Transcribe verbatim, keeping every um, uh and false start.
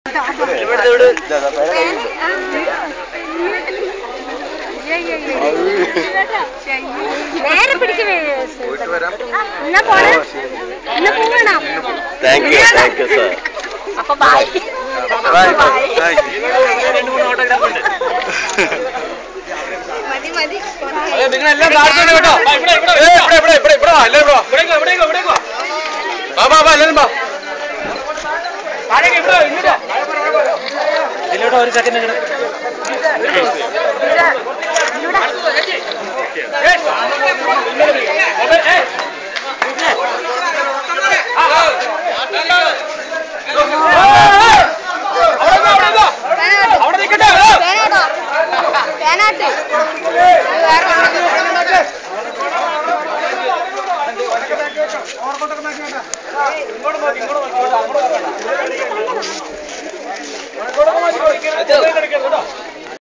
നേരെ പിടിച്ച് എന്നാ പോണേ എന്നാ പോവണം. Thank you thank you sir. അപ്പൊ ബൈ. മതി മതി നിങ്ങളെല്ലാം കാണിച്ചോണ്ട് കേട്ടോ. ഇതിലോട്ടോ ഒരു സെക്കൻഡ് അവിടെ നിൽക്കട്ടെ. ഇങ്ങോട്ട് നോക്കി ഇങ്ങോട്ട് നോക്കി